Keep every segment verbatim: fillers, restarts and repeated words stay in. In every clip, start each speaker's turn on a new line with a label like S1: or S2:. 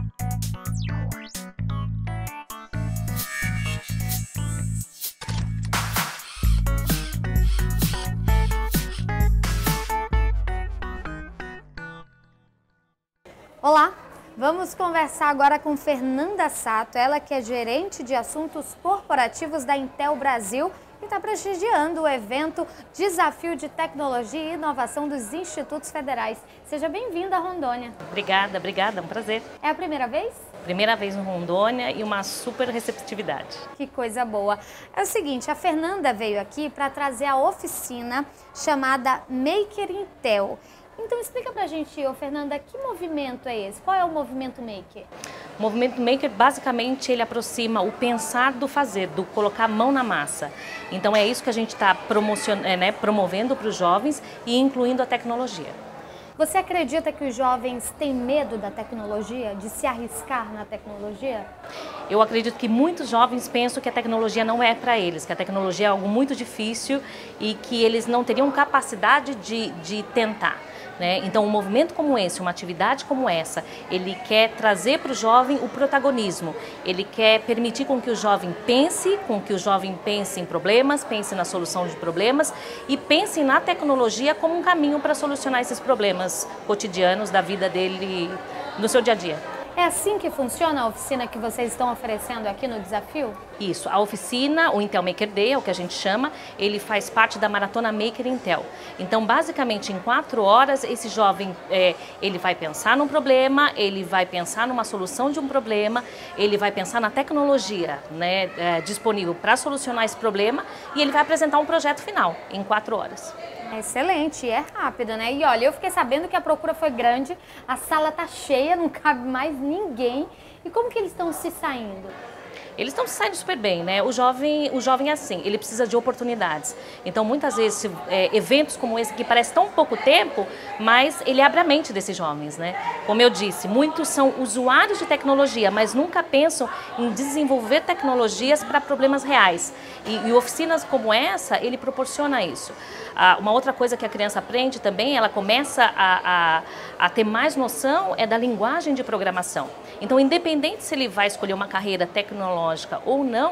S1: Olá, vamos conversar agora com Fernanda Sato, ela que é gerente de assuntos corporativos da Intel Brasil e está prestigiando o evento Desafio de Tecnologia e Inovação dos Institutos Federais. Seja bem-vinda a Rondônia.
S2: Obrigada, obrigada, é um prazer.
S1: É a primeira vez?
S2: Primeira vez em Rondônia e uma super receptividade.
S1: Que coisa boa. É o seguinte, a Fernanda veio aqui para trazer a oficina chamada Maker Intel. Então explica pra gente, ô Fernanda, que movimento é esse? Qual é o movimento Maker?
S2: O movimento Maker, basicamente, ele aproxima o pensar do fazer, do colocar a mão na massa. Então é isso que a gente está né, promovendo para os jovens e incluindo a tecnologia.
S1: Você acredita que os jovens têm medo da tecnologia, de se arriscar na tecnologia?
S2: Eu acredito que muitos jovens pensam que a tecnologia não é para eles, que a tecnologia é algo muito difícil e que eles não teriam capacidade de, de tentar. Né? Então, um movimento como esse, uma atividade como essa, ele quer trazer para o jovem o protagonismo, ele quer permitir com que o jovem pense, com que o jovem pense em problemas, pense na solução de problemas e pense na tecnologia como um caminho para solucionar esses problemas cotidianos da vida dele, no seu dia a dia.
S1: É assim que funciona a oficina que vocês estão oferecendo aqui no desafio?
S2: Isso, a oficina, o Intel Maker Day, é o que a gente chama, ele faz parte da Maratona Maker Intel. Então, basicamente, em quatro horas, esse jovem, é, ele vai pensar num problema, ele vai pensar numa solução de um problema, ele vai pensar na tecnologia, né, é, disponível para solucionar esse problema e ele vai apresentar um projeto final em quatro horas.
S1: Excelente, é rápido, né? E olha, eu fiquei sabendo que a procura foi grande, a sala tá cheia, não cabe mais ninguém. E como que eles estão se saindo?
S2: Eles estão saindo super bem, né? O jovem, o jovem é assim, ele precisa de oportunidades. Então, muitas vezes, é, eventos como esse, que parece tão pouco tempo, mas ele abre a mente desses jovens, né? Como eu disse, muitos são usuários de tecnologia, mas nunca pensam em desenvolver tecnologias para problemas reais. E, e oficinas como essa, ele proporciona isso. Ah, uma outra coisa que a criança aprende também, ela começa a, a, a ter mais noção, é da linguagem de programação. Então, independente se ele vai escolher uma carreira tecnológica ou não,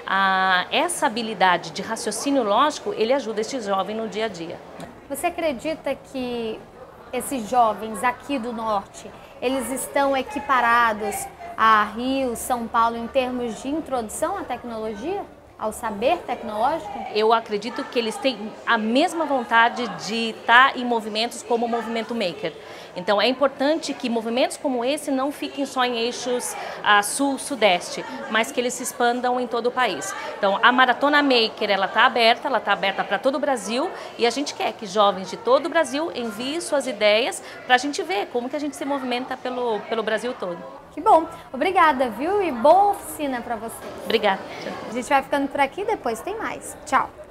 S2: a, essa habilidade de raciocínio lógico, ele ajuda este jovem no dia a dia.
S1: Você acredita que esses jovens aqui do Norte, eles estão equiparados a Rio, São Paulo, em termos de introdução à tecnologia? Ao saber tecnológico?
S2: Eu acredito que eles têm a mesma vontade de estar em movimentos como o movimento Maker. Então é importante que movimentos como esse não fiquem só em eixos a sul-sudeste, mas que eles se expandam em todo o país. Então a Maratona Maker, ela está aberta, ela está aberta para todo o Brasil e a gente quer que jovens de todo o Brasil enviem suas ideias para a gente ver como que a gente se movimenta pelo, pelo Brasil todo.
S1: Que bom! Obrigada, viu? E boa oficina para vocês.
S2: Obrigada.
S1: A gente vai ficando por aqui, depois tem mais. Tchau!